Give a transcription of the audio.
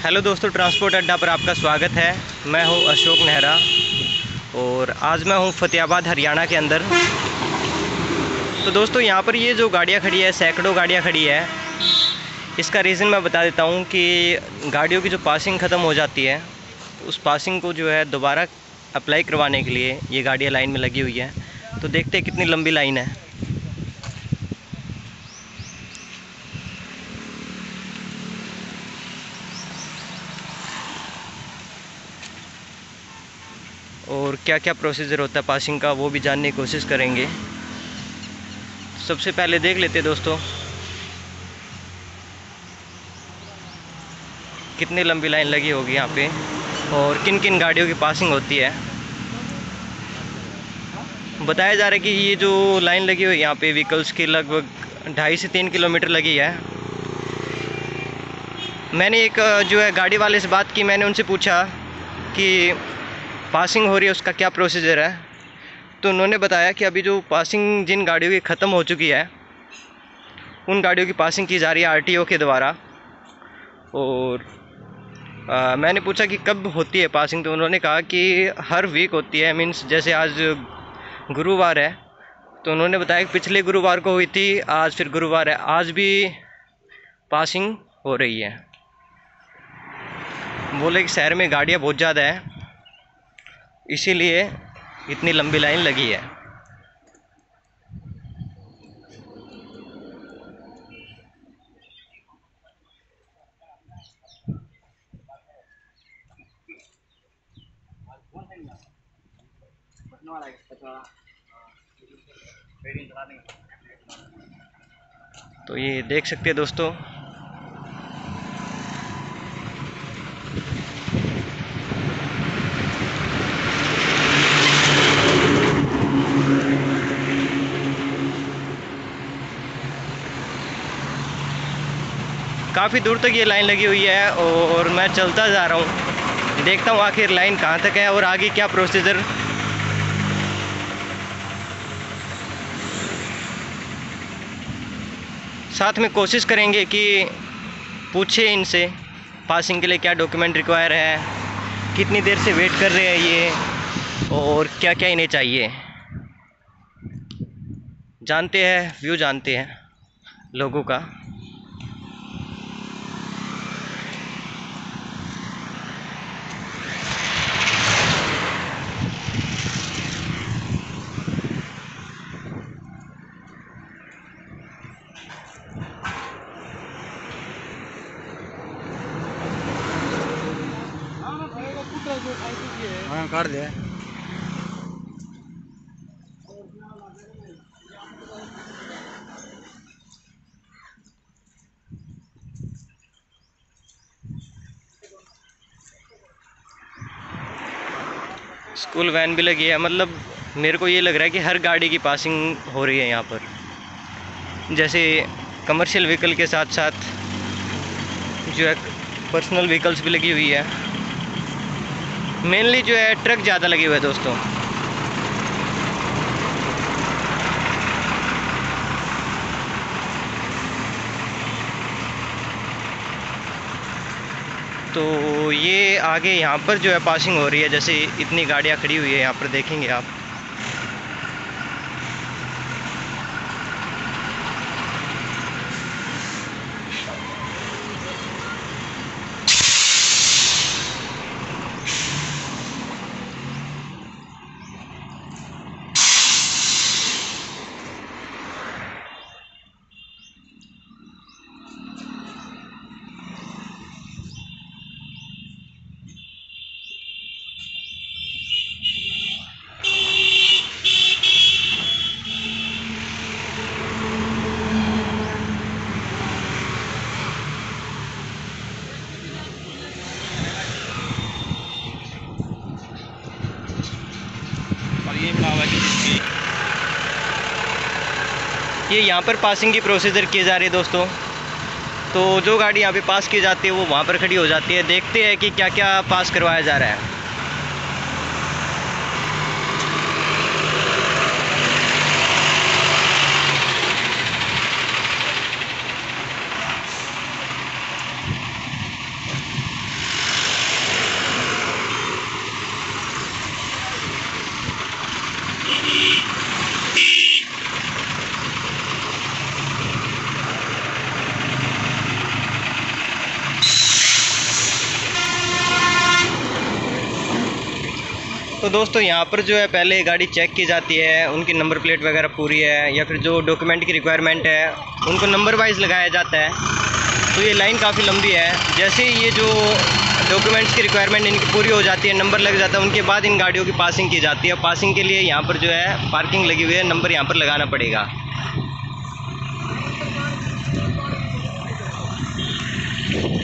Hello दोस्तों, transport अड्डा पर आपका स्वागत है। मैं हूं अशोक नेहरा और आज मैं हूं फतेहाबाद हरियाणा के अंदर। तो दोस्तों यहां पर ये जो गाड़ियां खड़ी है, सैकड़ों गाड़ियां खड़ी है। इसका रीज़न मैं बता देता हूं कि गाड़ियों की जो पासिंग ख़त्म हो जाती है, उस पासिंग को जो है दोबारा अप्लाई करवाने के लिए ये गाड़ियाँ लाइन में लगी हुई है। तो देखते हैं कितनी लंबी लाइन है। और क्या क्या प्रोसीजर होता है पासिंग का, वो भी जानने की कोशिश करेंगे। सबसे पहले देख लेते हैं दोस्तों कितनी लंबी लाइन लगी होगी यहाँ पे और किन किन गाड़ियों की पासिंग होती है। बताया जा रहा है कि ये जो लाइन लगी हुई है यहाँ पे व्हीकल्स की लगभग 2.5 से 3 किलोमीटर लगी है। मैंने एक जो है गाड़ी वाले से बात की, मैंने उनसे पूछा कि पासिंग हो रही है उसका क्या प्रोसीजर है। तो उन्होंने बताया कि अभी जो पासिंग जिन गाड़ियों की ख़त्म हो चुकी है उन गाड़ियों की पासिंग की जा रही है आरटीओ के द्वारा। और मैंने पूछा कि कब होती है पासिंग, तो उन्होंने कहा कि हर वीक होती है। मीन्स जैसे आज गुरुवार है तो उन्होंने बताया कि पिछले गुरुवार को हुई थी, आज फिर गुरुवार है, आज भी पासिंग हो रही है। बोले कि शहर में गाड़ियाँ बहुत ज़्यादा है, इसीलिए इतनी लंबी लाइन लगी है। तो ये देख सकते हैं दोस्तों, काफ़ी दूर तक ये लाइन लगी हुई है और मैं चलता जा रहा हूँ, देखता हूँ आखिर लाइन कहाँ तक है और आगे क्या प्रोसीजर। साथ में कोशिश करेंगे कि पूछे इनसे पासिंग के लिए क्या डॉक्यूमेंट रिक्वायर है, कितनी देर से वेट कर रहे हैं ये और क्या क्या इन्हें चाहिए। जानते हैं, व्यू जानते हैं लोगों का। हाँ कर दे। स्कूल वैन भी लगी है। मतलब मेरे को ये लग रहा है कि हर गाड़ी की पासिंग हो रही है यहाँ पर। जैसे कमर्शियल व्हीकल के साथ साथ जो है पर्सनल व्हीकल्स भी लगी हुई है। मेनली जो है ट्रक ज़्यादा लगे हुए हैं दोस्तों। तो ये आगे यहाँ पर जो है पासिंग हो रही है, जैसे इतनी गाड़ियाँ खड़ी हुई है यहाँ पर, देखेंगे आप। ये यहाँ पर पासिंग की प्रोसीजर की जा रही है दोस्तों। तो जो गाड़ी यहाँ पे पास की जाती है वो वहाँ पर खड़ी हो जाती है। देखते हैं कि क्या क्या पास करवाया जा रहा है। तो दोस्तों यहाँ पर जो है पहले गाड़ी चेक की जाती है, उनकी नंबर प्लेट वगैरह पूरी है या फिर जो डॉक्यूमेंट की रिक्वायरमेंट है उनको नंबर वाइज लगाया जाता है। तो ये लाइन काफ़ी लंबी है। जैसे ही ये जो डॉक्यूमेंट्स की रिक्वायरमेंट इनकी पूरी हो जाती है, नंबर लग जाता है, उनके बाद इन गाड़ियों की पासिंग की जाती है। पासिंग के लिए यहाँ पर जो है पार्किंग लगी हुई है, नंबर यहाँ पर लगाना पड़ेगा।